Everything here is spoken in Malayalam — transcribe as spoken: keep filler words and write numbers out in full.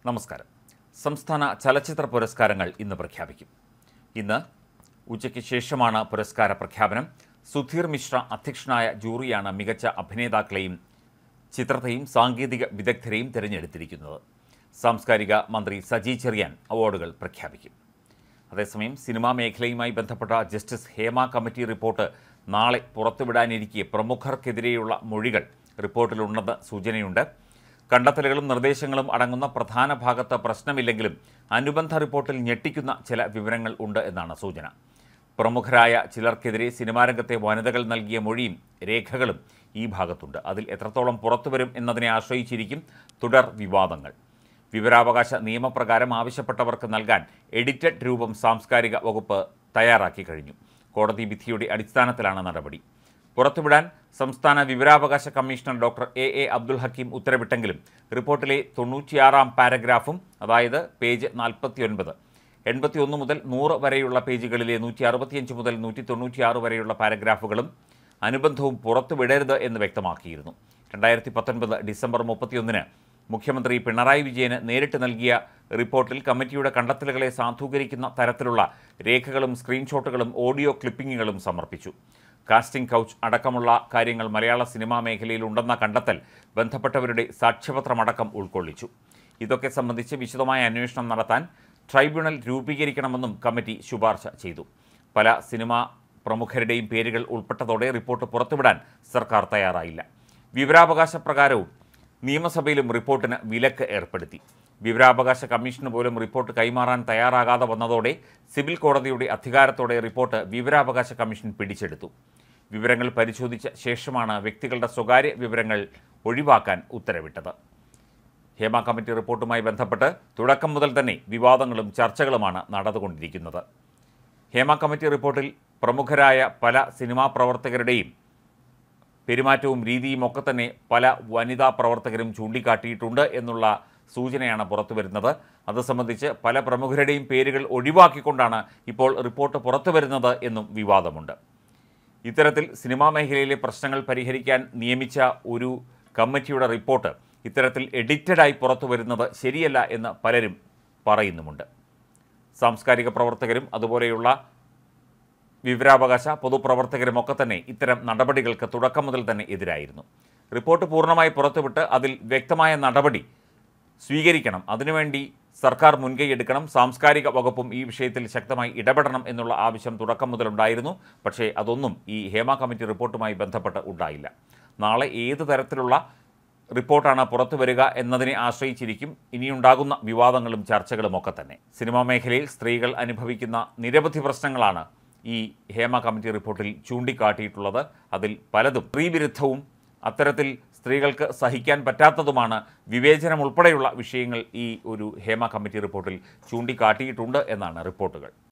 നമസ്കാരം. സംസ്ഥാന ചലച്ചിത്ര പുരസ്കാരങ്ങൾ ഇന്ന് പ്രഖ്യാപിക്കും. ഇന്ന് ഉച്ചയ്ക്ക് ശേഷമാണ് പുരസ്കാര പ്രഖ്യാപനം. സുധീർ മിശ്ര അധ്യക്ഷനായ ജൂറിയാണ് മികച്ച അഭിനേതാക്കളെയും ചിത്രത്തെയും സാങ്കേതിക വിദഗ്ധരെയും തിരഞ്ഞെടുത്തിരിക്കുന്നത്. സാംസ്കാരിക മന്ത്രി സജി ചെറിയാൻ അവാർഡുകൾ പ്രഖ്യാപിക്കും. അതേസമയം സിനിമാ മേഖലയുമായി ബന്ധപ്പെട്ട ജസ്റ്റിസ് ഹേമ കമ്മിറ്റി റിപ്പോർട്ട് നാളെ പുറത്തുവിടാനിരിക്കെ പ്രമുഖർക്കെതിരെയുള്ള മൊഴികൾ റിപ്പോർട്ടിലുണ്ടെന്ന് സൂചനയുണ്ട്. കണ്ടെത്തലുകളും നിർദ്ദേശങ്ങളും അടങ്ങുന്ന പ്രധാന ഭാഗത്ത് പ്രശ്നമില്ലെങ്കിലും അനുബന്ധ റിപ്പോർട്ടിൽ ഞെട്ടിക്കുന്ന ചില വിവരങ്ങൾ ഉണ്ട് എന്നാണ് സൂചന. പ്രമുഖരായ ചിലർക്കെതിരെ സിനിമാരംഗത്തെ വനിതകൾ നൽകിയ മൊഴിയും രേഖകളും ഈ ഭാഗത്തുണ്ട്. അതിൽ എത്രത്തോളം പുറത്തുവരും എന്നതിനെ ആശ്രയിച്ചിരിക്കും തുടർ വിവാദങ്ങൾ. വിവരാവകാശ നിയമപ്രകാരം ആവശ്യപ്പെട്ടവർക്ക് നൽകാൻ എഡിറ്റഡ് രൂപം സാംസ്കാരിക വകുപ്പ് തയ്യാറാക്കി കഴിഞ്ഞു. കോടതി വിധിയുടെ അടിസ്ഥാനത്തിലാണ് നടപടി. പുറത്തുവിടാൻ സംസ്ഥാന വിവരാവകാശ commissioner doctor A A Abdul Hakeem ഉത്തരവിട്ടെങ്കിലും റിപ്പോർട്ടിലെ തൊണ്ണൂറ്റിയാറാം പാരഗ്രാഫും അതായത് പേജ് നാൽപ്പത്തി ഒൻപത് എൺപത്തി ഒന്ന് മുതൽ നൂറ് വരെയുള്ള പേജുകളിലെ നൂറ്റി അറുപത്തിയഞ്ച് മുതൽ നൂറ്റി തൊണ്ണൂറ്റിയാറ് വരെയുള്ള പാരഗ്രാഫുകളും അനുബന്ധവും പുറത്തുവിടരുത് എന്ന് വ്യക്തമാക്കിയിരുന്നു. രണ്ടായിരത്തി പത്തൊൻപത് ഡിസംബർ മുപ്പത്തിയൊന്നിന് മുഖ്യമന്ത്രി പിണറായി വിജയന് നേരിട്ട് നൽകിയ റിപ്പോർട്ടിൽ കമ്മിറ്റിയുടെ കണ്ടെത്തലുകളെ സാധൂകരിക്കുന്ന തരത്തിലുള്ള രേഖകളും സ്ക്രീൻഷോട്ടുകളും ഓഡിയോ ക്ലിപ്പിങ്ങുകളും സമർപ്പിച്ചു. കാസ്റ്റിംഗ് കൗച്ച് അടക്കമുള്ള കാര്യങ്ങൾ മലയാള സിനിമാ മേഖലയിൽ ഉണ്ടെന്ന കണ്ടെത്തൽ ബന്ധപ്പെട്ടവരുടെ സാക്ഷ്യപത്രമടക്കം ഉൾക്കൊള്ളിച്ചു. ഇതൊക്കെ സംബന്ധിച്ച് വിശദമായ അന്വേഷണം നടത്താൻ ട്രൈബ്യൂണൽ രൂപീകരിക്കണമെന്നും കമ്മിറ്റി ശുപാർശ ചെയ്തു. പല സിനിമാ പ്രമുഖരുടെയും പേരുകൾ ഉൾപ്പെട്ടതോടെ റിപ്പോർട്ട് പുറത്തുവിടാൻ സർക്കാർ തയ്യാറായില്ല. വിവരാവകാശ പ്രകാരവും നിയമസഭയിലും റിപ്പോർട്ടിന് വിലക്ക് ഏർപ്പെടുത്തി. വിവരാവകാശ കമ്മീഷന് പോലും റിപ്പോർട്ട് കൈമാറാൻ തയ്യാറാകാതെ വന്നതോടെ സിവിൽ കോടതിയുടെ അധികാരത്തോടെ റിപ്പോർട്ട് വിവരാവകാശ കമ്മീഷൻ പിടിച്ചെടുത്തു. വിവരങ്ങൾ പരിശോധിച്ച ശേഷമാണ് വ്യക്തികളുടെ സ്വകാര്യ വിവരങ്ങൾ ഒഴിവാക്കാൻ ഉത്തരവിട്ടത്. ഹേമ കമ്മിറ്റി റിപ്പോർട്ടുമായി ബന്ധപ്പെട്ട് തുടക്കം മുതൽ തന്നെ വിവാദങ്ങളും ചർച്ചകളുമാണ് നടന്നുകൊണ്ടിരിക്കുന്നത്. ഹേമ കമ്മിറ്റി റിപ്പോർട്ടിൽ പ്രമുഖരായ പല സിനിമാ പ്രവർത്തകരുടെയും പെരുമാറ്റവും രീതിയും ഒക്കെ തന്നെ പല വനിതാ പ്രവർത്തകരും ചൂണ്ടിക്കാട്ടിയിട്ടുണ്ട് എന്നുള്ള സൂചനയാണ് പുറത്തുവരുന്നത്. അത് സംബന്ധിച്ച് പല പ്രമുഖരുടെയും പേരുകൾ ഒഴിവാക്കിക്കൊണ്ടാണ് ഇപ്പോൾ റിപ്പോർട്ട് പുറത്തുവരുന്നത് എന്നും വിവാദമുണ്ട്. ഇത്തരത്തിൽ സിനിമാ മേഖലയിലെ പ്രശ്നങ്ങൾ പരിഹരിക്കാൻ നിയമിച്ച ഒരു കമ്മിറ്റിയുടെ റിപ്പോർട്ട് ഇത്തരത്തിൽ എഡിറ്റഡായി പുറത്തു വരുന്നത് ശരിയല്ല എന്ന് പലരും പറയുന്നുമുണ്ട്. സാംസ്കാരിക പ്രവർത്തകരും അതുപോലെയുള്ള വിവരാവകാശ പൊതുപ്രവർത്തകരുമൊക്കെ തന്നെ ഇത്തരം നടപടികൾക്ക് തുടക്കം മുതൽ തന്നെ എതിരായിരുന്നു. റിപ്പോർട്ട് പൂർണ്ണമായി പുറത്തുവിട്ട് അതിൽ വ്യക്തമായ നടപടി സ്വീകരിക്കണം, അതിനുവേണ്ടി സർക്കാർ മുൻകൈയെടുക്കണം, സാംസ്കാരിക വകുപ്പും ഈ വിഷയത്തിൽ ശക്തമായി ഇടപെടണം എന്നുള്ള ആവശ്യം തുടക്കം മുതലുണ്ടായിരുന്നു. പക്ഷേ അതൊന്നും ഈ ഹേമ കമ്മിറ്റി റിപ്പോർട്ടുമായി ബന്ധപ്പെട്ട് ഉണ്ടായില്ല. നാളെ ഏത് തരത്തിലുള്ള റിപ്പോർട്ടാണ് പുറത്തു വരിക എന്നതിനെ ആശ്രയിച്ചിരിക്കും ഇനിയുണ്ടാകുന്ന വിവാദങ്ങളും ചർച്ചകളും ഒക്കെ തന്നെ. സിനിമാ മേഖലയിൽ സ്ത്രീകൾ അനുഭവിക്കുന്ന നിരവധി പ്രശ്നങ്ങളാണ് ഈ ഹേമ കമ്മിറ്റി റിപ്പോർട്ടിൽ ചൂണ്ടിക്കാട്ടിയിട്ടുള്ളത്. അതിൽ പലതും സ്ത്രീവിരുദ്ധവും അത്തരത്തിൽ സ്ത്രീകൾക്ക് സഹിക്കാൻ പറ്റാത്തതുമാണ്. വിവേചനം ഉൾപ്പെടെയുള്ള വിഷയങ്ങൾ ഈ ഒരു ഹേമ കമ്മിറ്റി റിപ്പോർട്ടിൽ ചൂണ്ടിക്കാട്ടിയിട്ടുണ്ട് എന്നാണ് റിപ്പോർട്ടുകൾ.